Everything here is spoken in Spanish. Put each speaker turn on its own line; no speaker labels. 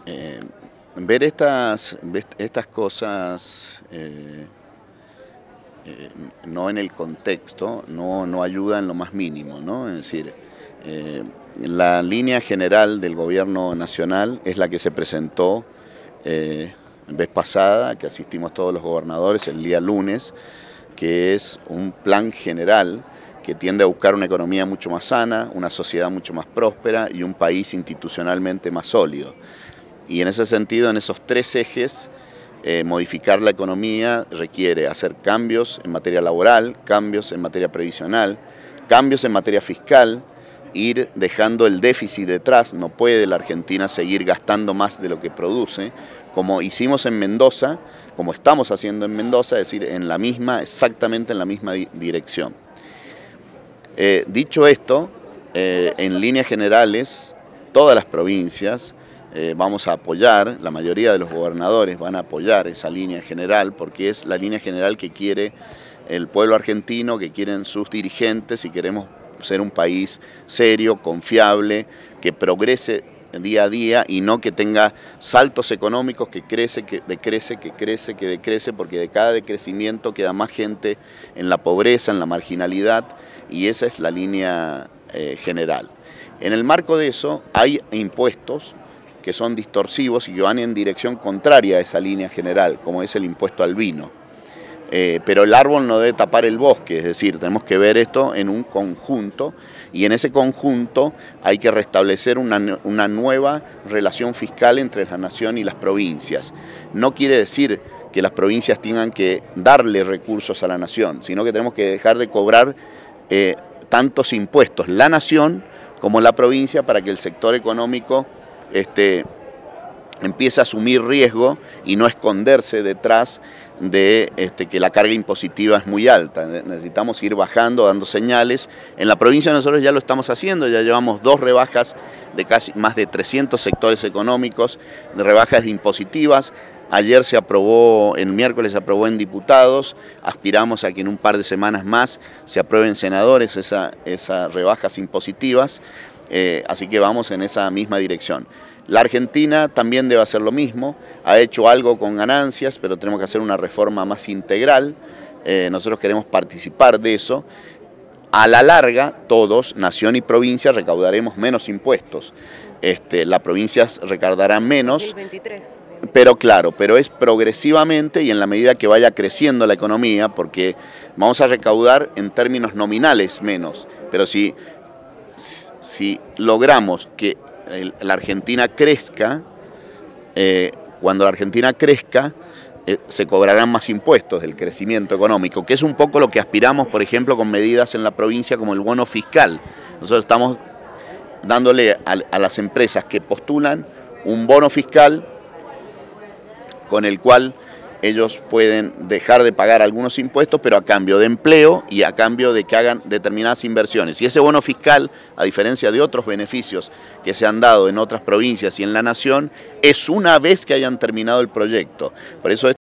eh, ver estas cosas no en el contexto no ayuda en lo más mínimo, ¿no? Es decir, la línea general del gobierno nacional es la que se presentó vez pasada, que asistimos todos los gobernadores el día lunes, que es un plan general que tiende a buscar una economía mucho más sana, una sociedad mucho más próspera y un país institucionalmente más sólido. Y en ese sentido, en esos tres ejes, modificar la economía requiere hacer cambios en materia laboral, cambios en materia previsional, cambios en materia fiscal, ir dejando el déficit detrás. No puede la Argentina seguir gastando más de lo que produce, como hicimos en Mendoza, como estamos haciendo en Mendoza, es decir, exactamente en la misma dirección. Dicho esto, en líneas generales, todas las provincias vamos a apoyar, la mayoría de los gobernadores van a apoyar esa línea general, porque es la línea general que quiere el pueblo argentino, que quieren sus dirigentes, y queremos ser un país serio, confiable, que progrese día a día y no que tenga saltos económicos que crece, que decrece, porque de cada decrecimiento queda más gente en la pobreza, en la marginalidad, y esa es la línea general. En el marco de eso hay impuestos que son distorsivos y que van en dirección contraria a esa línea general, como es el impuesto al vino. Pero el árbol no debe tapar el bosque, es decir, tenemos que ver esto en un conjunto, y en ese conjunto hay que restablecer una nueva relación fiscal entre la nación y las provincias. No quiere decir que las provincias tengan que darle recursos a la nación, sino que tenemos que dejar de cobrar tantos impuestos, la nación como la provincia, para que el sector económico empiece a asumir riesgo y no esconderse detrás de que la carga impositiva es muy alta. Necesitamos ir bajando, dando señales. En la provincia nosotros ya lo estamos haciendo, ya llevamos 2 rebajas de casi más de 300 sectores económicos, de rebajas impositivas. Ayer se aprobó, el miércoles se aprobó en diputados, aspiramos a que en un par de semanas más se aprueben senadores esas rebajas impositivas, así que vamos en esa misma dirección. La Argentina también debe hacer lo mismo, ha hecho algo con ganancias, pero tenemos que hacer una reforma más integral. Nosotros queremos participar de eso. A la larga, todos, nación y provincia, recaudaremos menos impuestos. Las provincias recaudarán menos. 2023. Pero claro, pero es progresivamente y en la medida que vaya creciendo la economía, porque vamos a recaudar en términos nominales menos, pero si logramos que la Argentina crezca, cuando la Argentina crezca, se cobrarán más impuestos del crecimiento económico, que es un poco lo que aspiramos, por ejemplo, con medidas en la provincia como el bono fiscal. Nosotros estamos dándole a las empresas que postulan un bono fiscal con el cual ellos pueden dejar de pagar algunos impuestos, pero a cambio de empleo y a cambio de que hagan determinadas inversiones. Y ese bono fiscal, a diferencia de otros beneficios que se han dado en otras provincias y en la nación, es una vez que hayan terminado el proyecto. Por eso